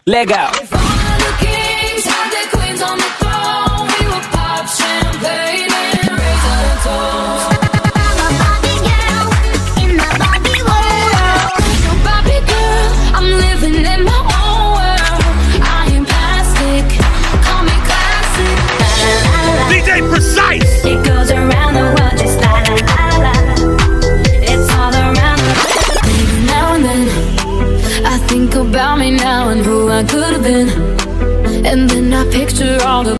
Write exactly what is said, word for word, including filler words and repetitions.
Legal. D J Precise! It goes around the world just la la la la. It's all around the world. Now and then I think about me now and who I could have been, and then I picture all the